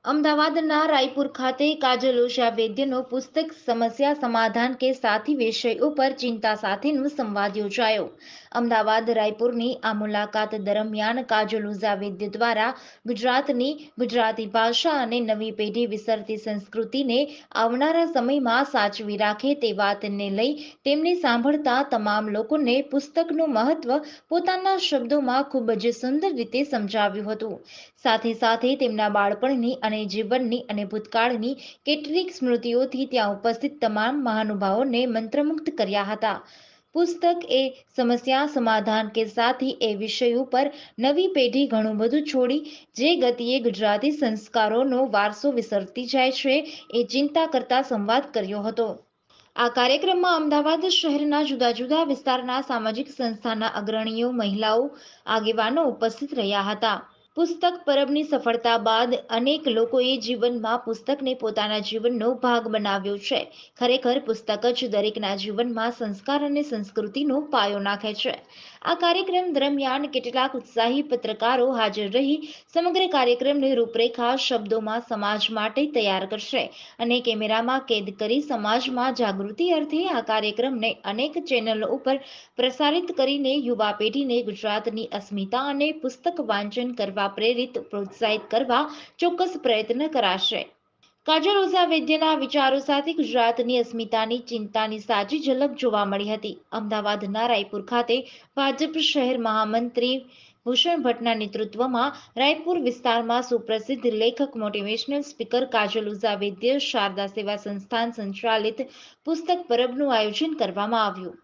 અમદાવાદના રાયપુર ખાતે કાજલ ઉષા વૈદ્યનો પુસ્તક સમસ્યા સમાધાન કે સાથી વિષય ઉપર ચિંતા સાથેનો સંવાદ યોજાયો. અમદાવાદ રાયપુરની આ મુલાકાત દરમિયાન કાજલ ઉષા વૈદ્ય દ્વારા ગુજરાતની ગુજરાતી ભાષા અને નવી પેઢી વિસરતી સંસ્કૃતિને આવનારા સમયમાં સાચવી રાખે તે વાતને લઈ તેમણે સાંભળતા તમામ લોકોને પુસ્તકનું મહત્વ પોતાના શબ્દોમાં ખૂબ જ સુંદર રીતે સમજાવ્યું હતું. સાથે સાથે તેમના બાળપણની અને જીવનની અને ભૂતકાળની કેટલીક સ્મૃતિઓથી ત્યાં ઉપસ્થિત તમામ મહાનુભાવોને મંત્રમુગ્ધ કર્યા હતા. પુસ્તક એ સમસ્યા સમાધાન કે સાથી એ વિષય ઉપર નવી પેઢી ઘણું બધું છોડી જે ગતિએ ગુજરાતી સંસ્કારોનો વારસો વિસરતી જાય છે એ ચિંતા કરતા સંવાદ કર્યો હતો. આ કાર્યક્રમમાં અમદાવાદ શહેરના જુદા જુદા વિસ્તારના સામાજિક સંસ્થાના અગ્રણીઓ, મહિલાઓ, આગેવાનો ઉપસ્થિત રહ્યા હતા. પુસ્તક પરબની સફળતા બાદ અનેક લોકોએ જીવનમાં પુસ્તકને પોતાના જીવનનો ભાગ બનાવ્યો છે. ખરેખર પુસ્તક જ દરેકના જીવનમાં સંસ્કાર અને સંસ્કૃતિનો પાયો નાખે છે. આ કાર્યક્રમ દરમિયાન કેટલાક ઉત્સાહી પત્રકારો હાજર રહી સમગ્ર કાર્યક્રમની રૂપરેખા શબ્દોમાં સમાજ માટે તૈયાર કરશે અને કેમેરામાં કેદ કરી સમાજમાં જાગૃતિ અર્થે આ કાર્યક્રમને અનેક ચેનલો ઉપર પ્રસારિત કરીને યુવા પેઢીને ગુજરાતની અસ્મિતા અને પુસ્તક વાંચન કરવા પ્રેરિત પ્રોત્સાહિત કરવા ચોક્કસ પ્રયત્ન કરાશે. કાજલ ઉષા વૈદ્યના વિચારો સાથે ગુજરાતની અસ્મિતાની ચિંતાની સાચી ઝલક જોવા મળી હતી. અમદાવાદના રાયપુર ખાતે ભાજપ શહેર મહામંત્રી ભૂષણ ભટ્ટના નેતૃત્વમાં રાયપુર વિસ્તારમાં સુપ્રસિદ્ધ લેખક, મોટિવેશનલ સ્પીકર કાજલ ઉષા વૈદ્ય શારદા સેવા સંસ્થાન સંચાલિત પુસ્તક પરબનું આયોજન કરવામાં આવ્યું.